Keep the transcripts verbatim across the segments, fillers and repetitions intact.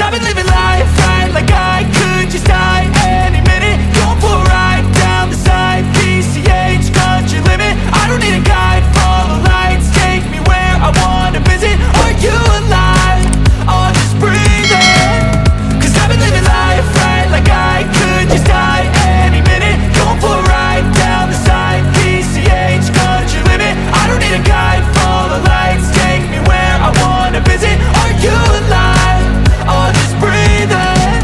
I've been living life right like I could just die any minute. Going for a ride down the side, P C H, country limit. I don't need a guide, follow lights, take me where I wanna visit. Are you alive? I'll just breathe in. Cause I've been living life right like I could just die any minute. Going for a ride down the side, P C H, country limit. I don't need a guide, follow lights, take me where I wanna visit. Are you alive? I'll just breathe in.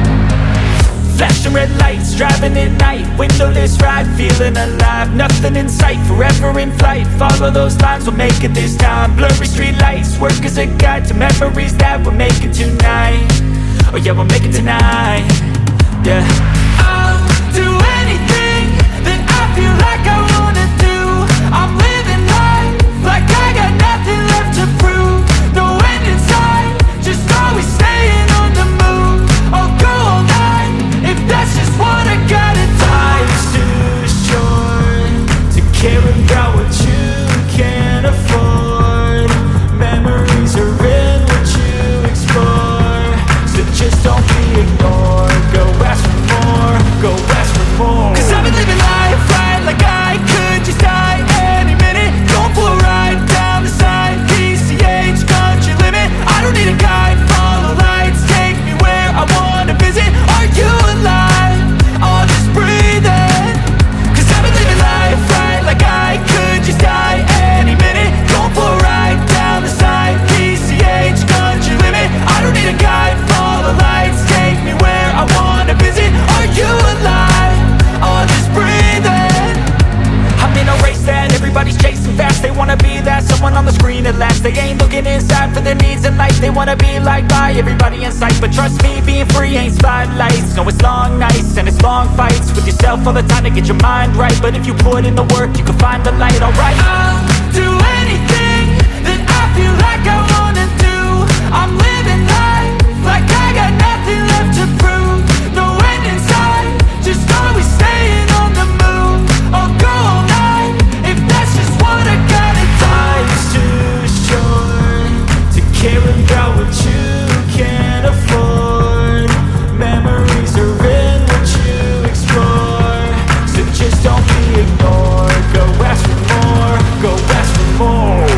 Flashing red lights, driving at night, windowless ride, feeling alive. Nothing in sight, forever in flight. Follow those lines, we'll make it this time. Blurry street lights, work as a guide to memories that we're making tonight. Oh yeah, we'll make it tonight. Yeah. I'll do anything that I feel like I wanna do. I'm living life like I got nothing left to prove. No end in sight, just always staying on the move. I'll go all night if that's just what I gotta do. Life's too short to care about what you can't afford. Memories are in what you explore, so just don't be ignored. Go ask for more, go ask for more. Cause I've been living life right like I could just die any minute. Going for a ride down the side, P C H, country limit. I don't need a guide, follow lights, take me where I wanna visit. Are you alive? I'll just breathe in. Cause I've been living life right like I could just die any minute. Going for a ride down the side, P C H, country limit. I don't need a guide, follow lights, take me where I wanna visit. Are you alive? I'll just breathe in. I'm in a race that everybody's chasing fast. They wanna be that someone on the screen at last. They ain't looking inside for their needs in life. They wanna be liked by everybody in sight. But trust me, being free ain't spotlights. No, it's long nights and it's long fights with yourself all the time to get your mind right. But if you put in the work, you can find the light, alright. I'll do anything that I feel like I wanna do. I'm living life like I got nothing left to prove. No end in sight, just always staying on the move. I'll go all night if that's just what I gotta do. Life's too short to care about what you can't afford. Memories are in what you explore, so just don't be ignored. Go ask for more, go ask for more.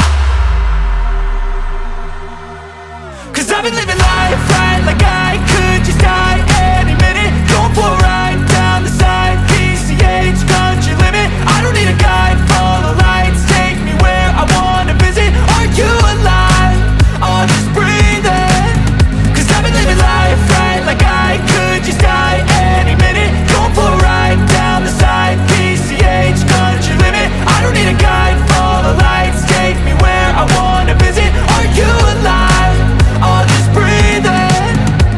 Cause I've been living life right like I could just die any minute. Going for a ride down the side, P C H, country limit. I don't need a guide, follow lights, take me where I wanna visit. Are you alive? I'll just breathe in. Cause I've been living life right like I could just die any minute. Going for a ride down the side, P C H, country limit. I don't need a guide, follow lights, take me where I wanna visit. Are you alive? I'll just breathe in.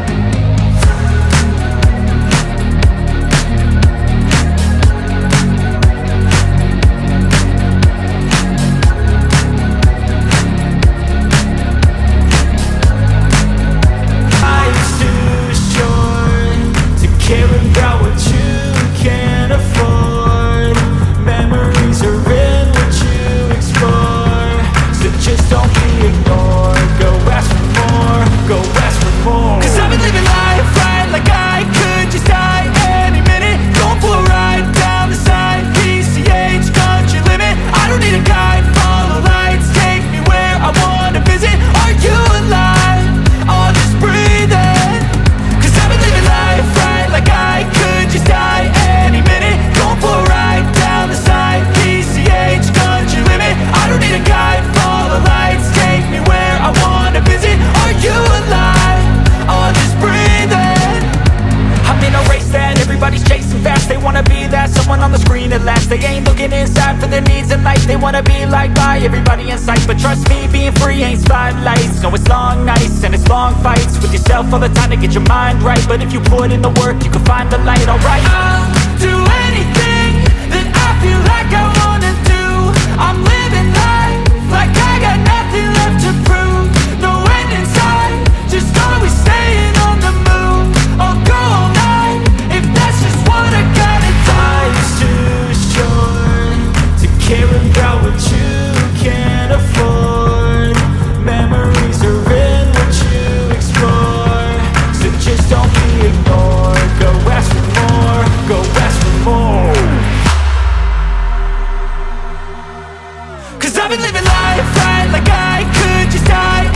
Life's too short to care about what you can't afford. Memories are in what you explore, so just don't be ignored. Go ask for more, go ask for more. Cause I've been living life right like I could just die any minute. Going for a ride down the side, P C H, country limit. I don't need a guide, follow lights, take me where I wanna visit. Are you alive? I'll just breathe in. Cause I've been living life right like I could just die any minute. Going for a ride down the side, P C H, country limit. I don't need a guide, follow lights, take me where I wanna visit. Are you alive? I'll just breathe in. I'm in a race that everybody's chasing fast. They wanna be that someone on the screen at last. They ain't looking inside for their needs in life. They wanna be liked by everybody in sight. But trust me, being free ain't spotlights. No, it's long nights and it's long fights with yourself all the time to get your mind right. But if you put in the work, you can find the light, alright. I'll do anything that I feel like I wanna do. I'm living life like I got nothing left to prove. No end in sight, just always staying on the move. I'll go all night if that's just what I gotta do. Life's too short to care about what you can't afford. Memories are in what you explore, I've been living life right like I could just die